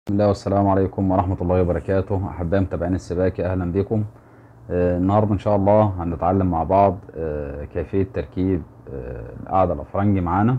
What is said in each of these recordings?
بسم الله والسلام عليكم ورحمة الله وبركاته. أحبائي متابعين السباكة، أهلا بكم. النهاردة إن شاء الله هنتعلم مع بعض كيفية تركيب القاعدة الأفرنجي معانا.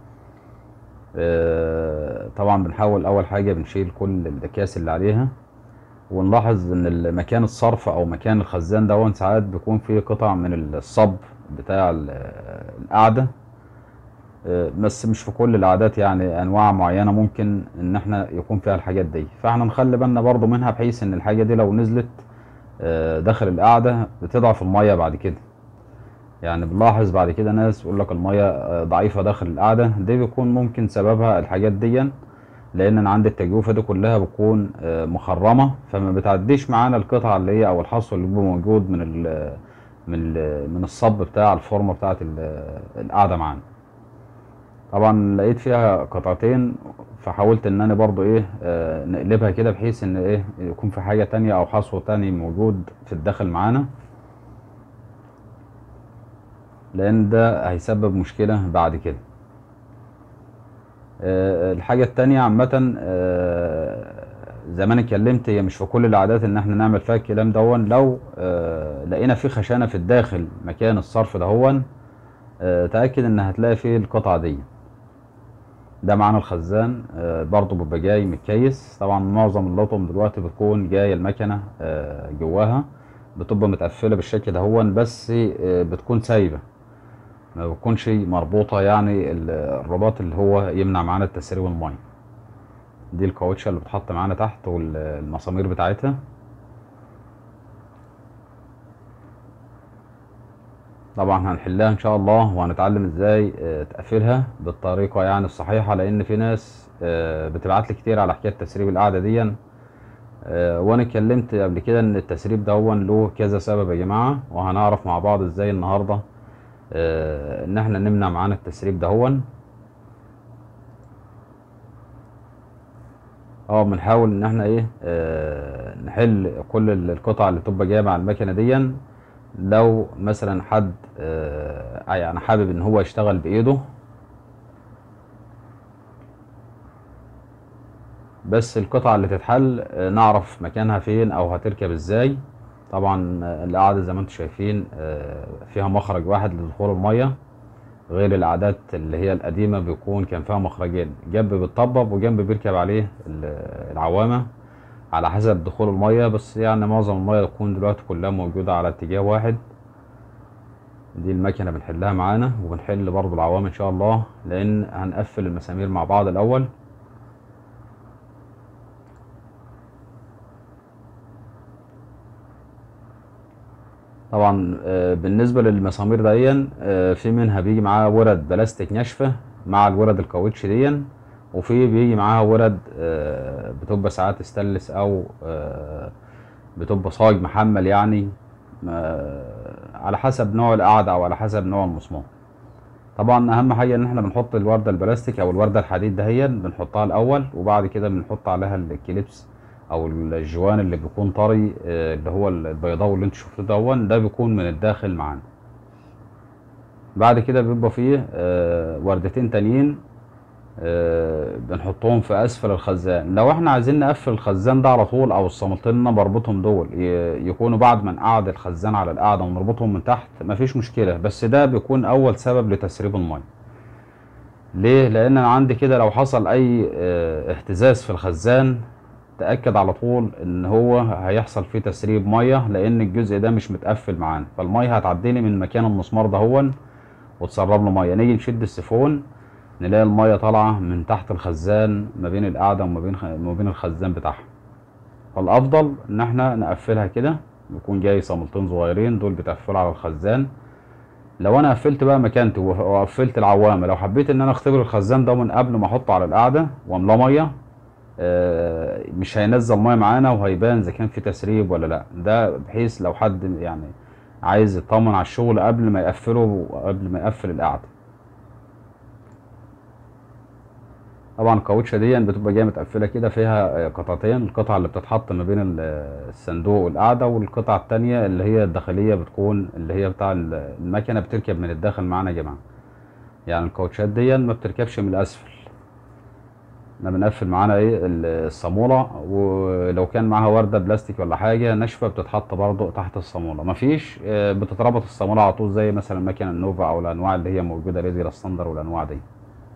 طبعا بنحاول أول حاجة بنشيل كل الأكياس اللي عليها، ونلاحظ إن مكان الصرف أو مكان الخزان ده ساعات بيكون فيه قطع من الصب بتاع القاعدة. بس مش في كل العادات، يعني انواع معينه ممكن ان احنا يكون فيها الحاجات دي، فاحنا نخلي بالنا برضو منها، بحيث ان الحاجه دي لو نزلت داخل القاعده بتضعف الميه بعد كده. يعني بنلاحظ بعد كده ناس يقول لك الميه ضعيفه داخل القاعده، دي بيكون ممكن سببها الحاجات دي، لان انا عندي التجويفه دي كلها بتكون مخرمه، فما بتعديش معانا القطعه اللي هي او الحصو اللي بيبقى موجود من الصب بتاع الفورمه بتاعه القاعده معانا. طبعا لقيت فيها قطعتين، فحاولت ان انا برضو ايه نقلبها كده، بحيث ان ايه يكون في حاجة تانية او حصو تاني موجود في الداخل معانا، لان ده هيسبب مشكلة بعد كده. الحاجة التانية عامة، زي ما انا اتكلمت، هي مش في كل العادات ان احنا نعمل فيها الكلام دون. لو لقينا في خشانة في الداخل مكان الصرف دهون، تأكد ان هتلاقي فيه القطعة دي. ده معانا الخزان، برضو بيبقى جاي متكيس. طبعا معظم اللطم دلوقتي بتكون جايه المكنه جواها بتبقى متقفله بالشكل ده بس بتكون سايبه، ما بتكونش مربوطه، يعني الرباط اللي هو يمنع معانا التسريب الميه. دي الكاوتشه اللي بتحط معانا تحت والمسامير بتاعتها. طبعا هنحلها ان شاء الله، وهنتعلم ازاي تقفلها بالطريقه يعني الصحيحه، لان في ناس بتبعت لي كتير على حكايه تسريب القعده دي. وانا اتكلمت قبل كده ان التسريب ده له كذا سبب يا جماعه، وهنعرف مع بعض ازاي النهارده ان احنا نمنع معانا التسريب ده. بنحاول ان احنا ايه نحل كل القطع اللي تبقى جايه مع المكنه دي. لو مثلا حد يعني حابب ان هو يشتغل بايده، بس القطع اللي تتحل نعرف مكانها فين او هتركب ازاي. طبعا القاعده زي ما انتم شايفين فيها مخرج واحد لدخول الميه، غير العادات اللي هي القديمة بيكون كان فيها مخرجين، جنب بتطبب وجنب بيركب عليه العوامة على حسب دخول المية. بس يعني معظم المية تكون دلوقتي كلها موجودة على اتجاه واحد. دي المكنة بنحلها معانا، وبنحل برضو العوامة ان شاء الله، لان هنقفل المسامير مع بعض الاول. طبعا بالنسبة للمسامير دي في منها بيجي معاها ورد بلاستيك ناشفة مع الورد الكاوتش دي، وفي بيجي معاها ورد بتبقى ساعات استانلس، او بتبقى صاج محمل يعني، على حسب نوع القعدة او على حسب نوع المسمار. طبعا اهم حاجة ان احنا بنحط الوردة البلاستيك او الوردة الحديد بنحطها الاول، وبعد كده بنحط عليها الكليبس او الجوان اللي بيكون طري، اللي هو البيضاوي اللي انتوا شفتوه ده بيكون من الداخل معانا. بعد كده بيبقى فيه وردتين تانيين بنحطهم في اسفل الخزان. لو احنا عايزين نقفل الخزان ده على طول، او الصامولتين اللي بربطهم دول يكونوا بعد ما نقعد الخزان على القاعده ونربطهم من تحت، مفيش مشكله، بس ده بيكون اول سبب لتسريب الميه. ليه؟ لان انا عندي كده لو حصل اي اهتزاز في الخزان، تأكد على طول ان هو هيحصل فيه تسريب ميه، لان الجزء ده مش متقفل معانا، فالميه هتعديلي من مكان المسمار ده وتسرب له ميه. نيجي نشد السيفون نلاقي الميه طالعه من تحت الخزان ما بين القاعده وما بين الخزان بتاعها. فالافضل ان احنا نقفلها كده، يكون جاي صامولتين صغيرين دول بتقفلوا على الخزان. لو انا قفلت بقى مكانتي وقفلت العوامه، لو حبيت ان انا اختبر الخزان ده من قبل ما احطه على القاعده واملاه ميه، مش هينزل ميه معانا، وهيبان اذا كان في تسريب ولا لا. ده بحيث لو حد يعني عايز يطمن على الشغل قبل ما يقفله وقبل ما يقفل القعده. طبعا الكاوتشه دي بتبقى جايه متقفله كده، فيها قطعتين، القطعه اللي بتتحط ما بين الصندوق والقعده، والقطعه التانية اللي هي الداخليه بتكون اللي هي بتاع المكنه، بتركب من الداخل معانا يا جماعه. يعني الكاوتشات دي ما بتركبش من الاسفل، احنا بنقفل معانا ايه الصامولة، ولو كان معاها وردة بلاستيك ولا حاجة ناشفة بتتحط برضو تحت الصامولة. مفيش بتتربط الصامولة على طول زي مثلا مكنة النوفا او الانواع اللي هي موجودة ريزي ستاندر والانواع دي.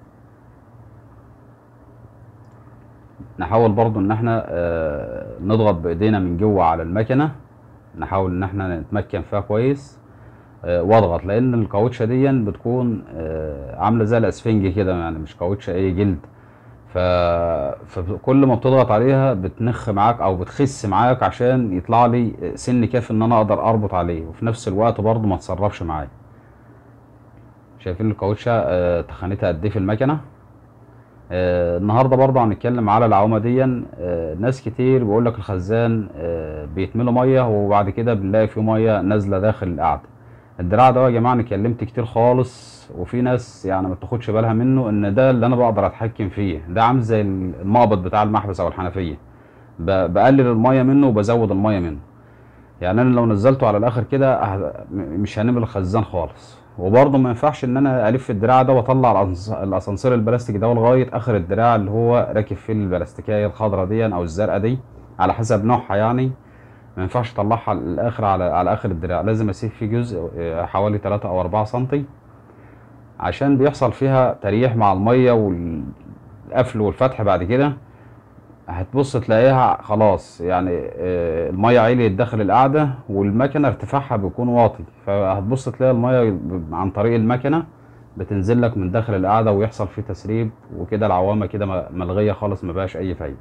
نحاول برضو ان احنا نضغط بايدينا من جوه على المكنة، نحاول ان احنا نتمكن فيها كويس. واضغط، لان الكاوتشه دي بتكون عامله زي الاسفنج كده، يعني مش كاوتشه ايه جلد. ف... فكل ما بتضغط عليها بتنخ معاك او بتخس معاك عشان يطلع لي سن كافي ان انا اقدر اربط عليه، وفي نفس الوقت برضو ما تسربش معايا. شايفين الكاوتشه تخانتها قد ايه في المكنه. النهارده برضه هنتكلم على العوامه دي. ناس كتير بيقول لك الخزان بيتملوا ميه وبعد كده بنلاقي فيه ميه نازله داخل القعده. الدراع ده يا جماعه انا كلمت كتير خالص، وفي ناس يعني ما بتاخدش بالها منه ان ده اللي انا بقدر اتحكم فيه. ده عامل زي المقبض بتاع المحبس او الحنفيه، بقلل الميه منه وبزود الميه منه. يعني انا لو نزلته على الاخر كده مش هنملى الخزان خالص. وبرضه ما ينفعش ان انا الف الدراع ده واطلع الاسانسير البلاستيك ده لغايه اخر الدراع اللي هو راكب فيه البلاستيكيه الخضراء دي او الزرقاء دي على حسب نوعها يعني. ما ينفعش اطلعها للاخر على اخر الدراع، لازم اسيب فيه جزء حوالي 3 او 4 سنتي، عشان بيحصل فيها تريح مع الميه والقفل والفتح. بعد كده هتبص تلاقيها خلاص يعني الميه عالية داخل القعدة، والمكنة ارتفاعها بيكون واطي، فهتبص تلاقي الميه عن طريق المكنة بتنزل لك من داخل القعدة ويحصل فيه تسريب، وكده العوامة كده ملغية خالص، مبقاش أي فايدة.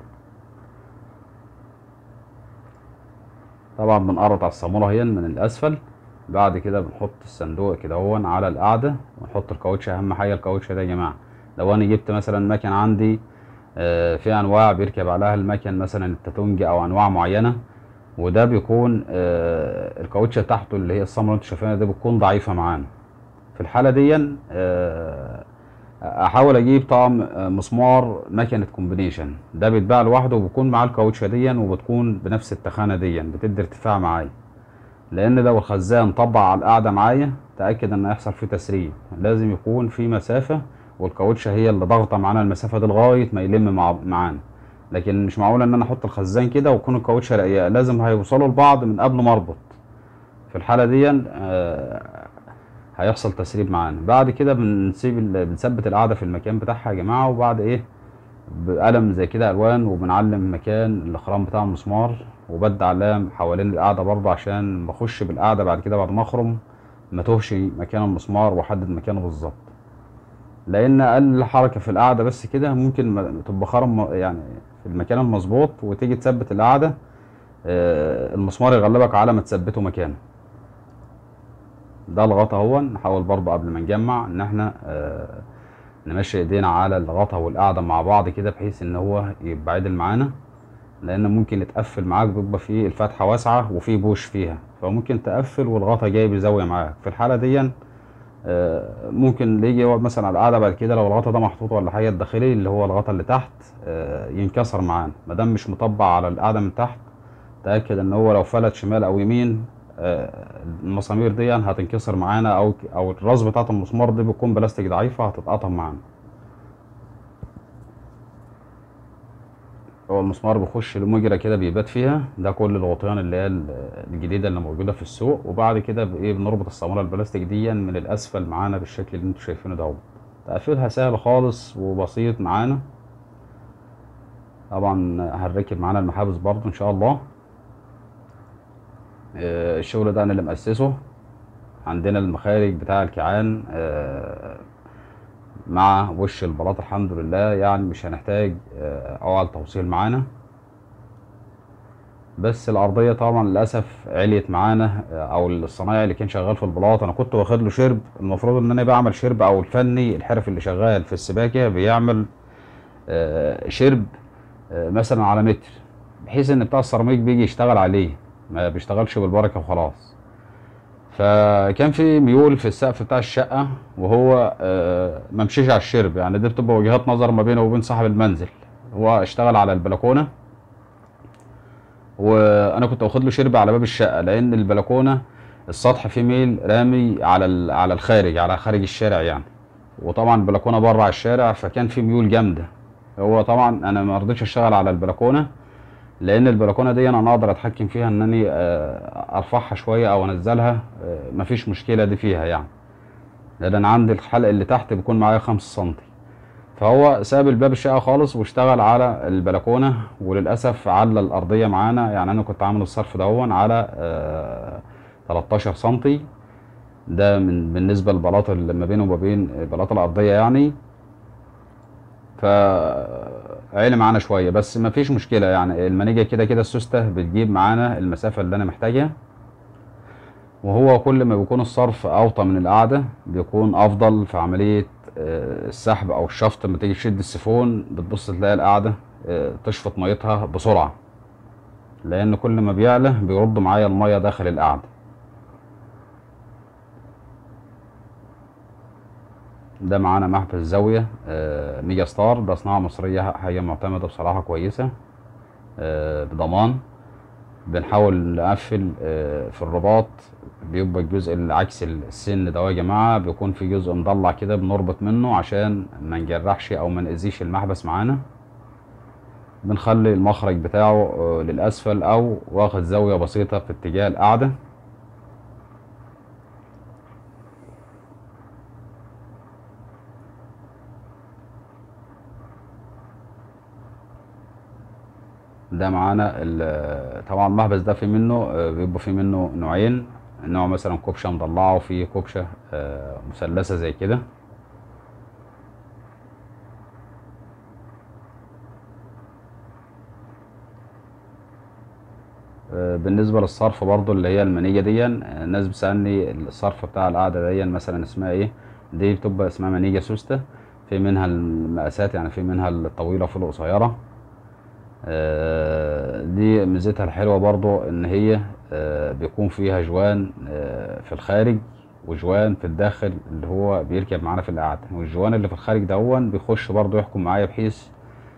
طبعا بنقرط على الصامولة هي من الأسفل. بعد كده بنحط الصندوق كده هون على القعدة ونحط الكاوتش. أهم حاجة الكاوتش ده يا جماعة. لو أنا جبت مثلا مكن عندي في انواع بيركب عليها المكن مثلا التاتونج او انواع معينه، وده بيكون الكاوتشه بتاعته اللي هي السمره اللي انتوا شايفينها دي بتكون ضعيفه معانا. في الحاله دي احاول اجيب طقم مسمار مكنه كومبينيشن، ده بيتباع لوحده وبيكون معاه الكاوتشه دي وبتكون بنفس التخانه دي، بتدي ارتفاع معايا. لان لو الخزان طبع على القاعده معايا تاكد ان هيحصل فيه تسريب، لازم يكون في مسافه والكاوتشه هي اللي ضاغطه معانا المسافه دي لغايه ما يلم معانا. لكن مش معقول ان انا احط الخزان كده ويكون الكاوتشه رقيقه، لازم هيوصلوا لبعض من قبل ما اربط. في الحاله دي هيحصل تسريب معانا. بعد كده بنثبت القاعده في المكان بتاعها يا جماعه، وبعد ايه بقلم زي كده الوان، وبنعلم مكان الاخرام بتاع المسمار، وبدي علام حوالين القاعده برضه عشان بخش بالقاعده بعد كده بعد ما اخرم ما توهش مكان المسمار واحدد مكانه بالظبط. لان اقل حركه في القاعده بس كده ممكن تبقى خرم يعني في المكان المظبوط، وتيجي تثبت القاعده المسمار يغلبك على ما تثبته مكانه. ده الغطا اهو. نحاول برضه قبل ما نجمع ان احنا نمشي ايدينا على الغطا والقاعده مع بعض كده بحيث ان هو يبقى عدل معانا، لان ممكن يتقفل معاك بيبقى فيه الفتحه واسعه وفيه بوش فيها، فممكن تقفل والغطا جاي بزاويه معاك. في الحاله دي ممكن اللي يجي يقعد مثلا على القعده بعد كده لو الغطا ده محطوط ولا حاجه الداخلي اللي هو الغطا اللي تحت ينكسر معانا ما دام مش مطبع على القعده من تحت. تاكد ان هو لو فلت شمال او يمين المسامير دي هتنكسر معانا، او الراس بتاعه المسمار دي بتكون بلاستيك ضعيفه هتتقطم معانا. هو المسمار بيخش لمجرى كده بيبات فيها، ده كل الغطيان اللي هي الجديده اللي موجوده في السوق. وبعد كده بايه بنربط الصاموله البلاستيك دي من الاسفل معانا بالشكل اللي انتوا شايفينه ده. تقفيلها سهل خالص وبسيط معانا. طبعا هنركب معانا المحابس برضو ان شاء الله. الشغل ده انا اللي مؤسسه. عندنا المخارج بتاع الكيعان مع وش البلاط الحمد لله، يعني مش هنحتاج عقل توصيل معانا. بس الارضيه طبعا للاسف عليت معانا، او الصنايعي اللي كان شغال في البلاط انا كنت واخد له شرب. المفروض ان انا بعمل شرب، او الفني الحرف اللي شغال في السباكه بيعمل شرب مثلا على متر، بحيث ان بتاع السيراميك بيجي يشتغل عليه ما بيشتغلش بالبركه وخلاص. فكان في ميول في السقف بتاع الشقه وهو ما مشيش على الشرب، يعني دي بتبقى وجهات نظر ما بينه وبين صاحب المنزل. هو اشتغل على البلكونه وانا كنت واخد له شرب على باب الشقه، لان البلكونه السطح فيه ميل رامي على الخارج، على خارج الشارع يعني. وطبعا البلكونه بره على الشارع، فكان في ميول جامده. هو طبعا انا ما رضيتش اشتغل على البلكونه، لان البلكونه دي انا اقدر اتحكم فيها انني ارفعها شويه او انزلها، مفيش مشكله دي فيها يعني، لان انا عندي الحلق اللي تحت بيكون معايا 5 سنتي. فهو ساب الباب الشقه خالص واشتغل على البلكونه، وللاسف على الارضيه معانا. يعني انا كنت عامل الصرف دهون على 13 سنتي، ده بالنسبه للبلاط اللي ما بينه وما بين البلاط الارضيه يعني. ف عالي معانا شويه، بس ما فيش مشكله يعني. المانيجا كده كده السوسته بتجيب معانا المسافه اللي انا محتاجها، وهو كل ما بيكون الصرف اوطى من القاعده بيكون افضل في عمليه السحب او الشفط. لما تيجي تشد السيفون بتبص تلاقي القاعده تشفط ميتها بسرعه، لان كل ما بيعلى بيرد معايا الميه داخل القاعده. ده معانا محبس زاويه ميجا ستار، ده صناعه مصريه، حاجه معتمده بصراحه كويسه بضمان. بنحاول نقفل في الرباط، بيبقى الجزء العكس السن ده يا جماعه بيكون في جزء مضلع كده بنربط منه عشان ما نجرحش او ما نأذيش المحبس معانا. بنخلي المخرج بتاعه للاسفل او واخد زاويه بسيطه في اتجاه القاعده. ده معانا طبعا المحبس ده في منه بيبقى في منه نوعين، نوع مثلا كوبشه مضلعه وفي كوبشه مثلثه زي كده. بالنسبه للصرف برضو اللي هي المانيجا دي، الناس بتسالني الصرف بتاع القاعده دي مثلا اسمها ايه. دي بتبقى اسمها مانيجا سوسته، في منها المقاسات يعني، في منها الطويله وفي القصيره. دي ميزتها الحلوه برضو ان هي بيكون فيها جوان في الخارج وجوان في الداخل اللي هو بيركب معانا في القعده، والجوان اللي في الخارج دهون بيخش برضو يحكم معايا، بحيث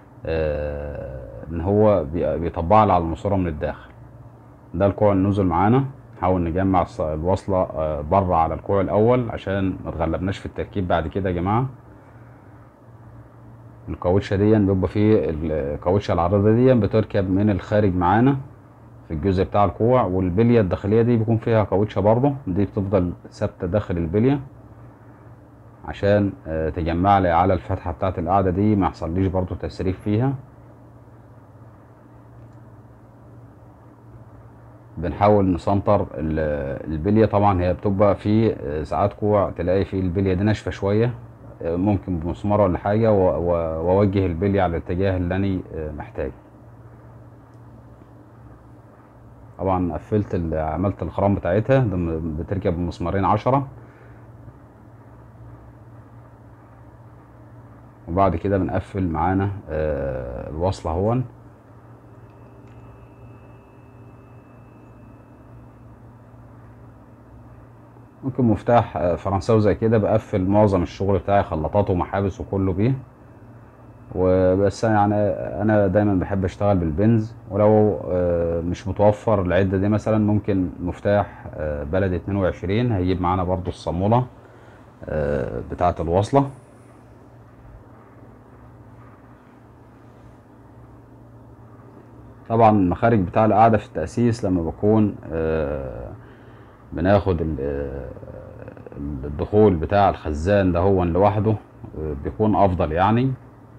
ان هو بيطبع لي على الماسوره من الداخل. ده الكوع النزل معانا. نحاول نجمع الوصله بره على الكوع الاول عشان ما تغلبناش في التركيب بعد كده يا جماعه. الكاوتشه دي بيبقى فيه الكاوتشه العريضه دي بتركب من الخارج معانا في الجزء بتاع الكوع، والبليه الداخليه دي بيكون فيها كاوتشه برضه، دي بتفضل ثابته داخل البليه عشان تجمع لي على الفتحه بتاعه القاعده دي، ما يحصليش برضه تسريف فيها. بنحاول نسنطر البليه. طبعا هي بتبقى في ساعات كوع تلاقي في البليه دي ناشفه شويه، ممكن بمسمار ولا حاجه واوجه البليه على الاتجاه اللي انا محتاجه. طبعا قفلت عملت الخرام بتاعتها، بتركب بمسمارين 10، وبعد كده بنقفل معانا الوصله اهون. ممكن مفتاح فرنساوي زي كده بقفل معظم الشغل بتاعي، خلاطات ومحابس وكله بيه. وبس يعني انا دايما بحب اشتغل بالبنز، ولو مش متوفر العده دي مثلا ممكن مفتاح بلدي 22 هيجيب معانا برضو الصاموله بتاعه الوصله. طبعا المخارج بتاع القاعده في التأسيس لما بكون بناخد الدخول بتاع الخزان ده هو لوحده بيكون افضل يعني.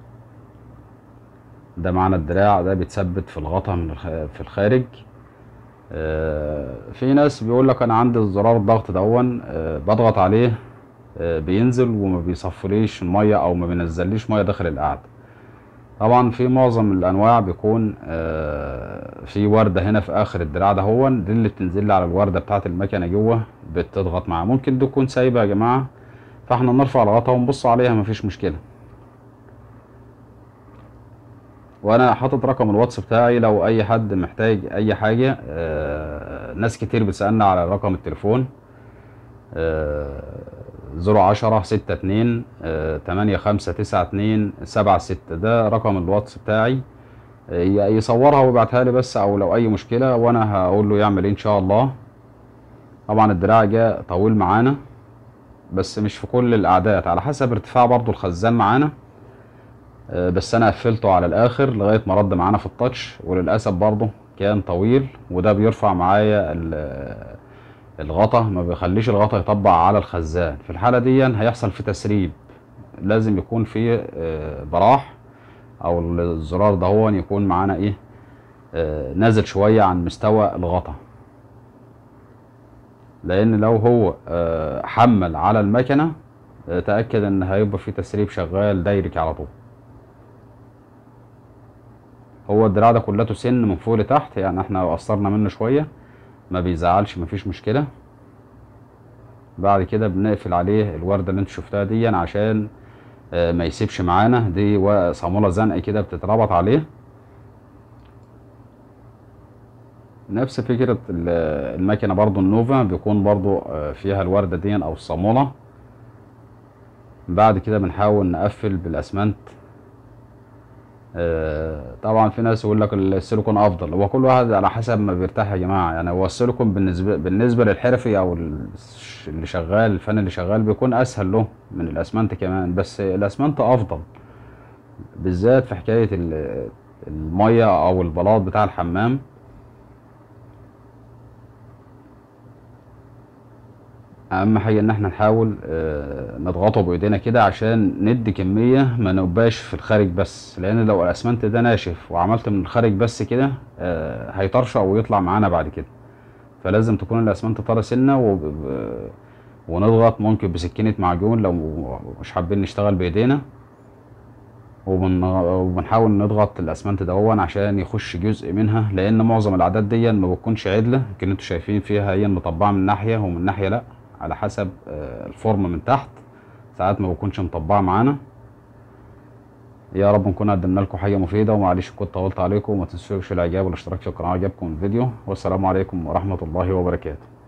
ده معانا الدراع ده بيتثبت في الغطا من في الخارج. في ناس بيقول لك انا عندي زرار الضغط دون بضغط عليه بينزل وما بيصفليش الميه او ما بينزليش ميه داخل القعده. طبعا في معظم الانواع بيكون في ورده هنا في اخر الدراع ده هو دي اللي بتنزل لي على الورده بتاعه المكنه جوه بتضغط معاه. ممكن دي تكون سايبه يا جماعه، فاحنا نرفع الغطا ونبص عليها مفيش مشكله. وانا حاطط رقم الواتس بتاعي لو اي حد محتاج اي حاجه. ناس كتير بتسالنا على رقم التليفون 010 62 8592 76، ده رقم الواتس بتاعي. يصورها ويبعتها لي بس، او لو اي مشكله وانا هقول له يعمل ايه ان شاء الله. طبعا الدراع جه طويل معانا، بس مش في كل الاعداد، على حسب ارتفاع برضو الخزان معانا. بس انا قفلته على الاخر لغايه ما رد معانا في التاتش، وللاسف برضه كان طويل، وده بيرفع معايا الغطا، ما بيخليش الغطا يطبق على الخزان. في الحاله دي هيحصل في تسريب، لازم يكون في براح، او الزرار ده هو يكون معانا ايه، نازل شويه عن مستوى الغطا، لان لو هو حمل على المكنه تاكد ان هيبقى في تسريب شغال دايركي على طول. هو الدراع ده كلته سن من فوق لتحت، يعني احنا لو قصرنا منه شويه ما بيزعلش، مفيش مشكله. بعد كده بنقفل عليه الورده اللي انت شفتها دي عشان ما يسيبش معانا، دي صاموله زنق كده بتتربط عليه. نفس فكره الماكينه برضو النوفا بيكون برضو فيها الورده دي او الصاموله. بعد كده بنحاول نقفل بالاسمنت. طبعا في ناس يقول لك السيليكون افضل، هو كل واحد على حسب ما بيرتاح يا جماعه. يعني هو السيليكون بالنسبه للحرفي او اللي شغال، الفن اللي شغال، بيكون اسهل له من الاسمنت كمان، بس الاسمنت افضل بالذات في حكايه الميه او البلاط بتاع الحمام. اهم حاجه ان احنا نحاول نضغطه بايدينا كده عشان ندي كميه ما نبقاش في الخارج بس، لان لو الاسمنت ده ناشف وعملت من الخارج بس كده هيطرشق ويطلع معانا بعد كده. فلازم تكون الاسمنت طرى سنه ونضغط ممكن بسكينه معجون لو مش حابين نشتغل بايدينا، وبنحاول نضغط الاسمنت ده عشان يخش جزء منها، لان معظم الاعداد دي ما بتكونش عدله. يمكن انتوا شايفين فيها هي مطبعه من ناحيه ومن ناحيه لا، على حسب الفورم من تحت، ساعات ما بتكونش مطبعه معانا. يا رب نكون قدمنا لكم حاجه مفيده، ومعلش كنت طولت عليكم، وما تنسوش الاعجاب والاشتراك في القناه عجبكم الفيديو، والسلام عليكم ورحمه الله وبركاته.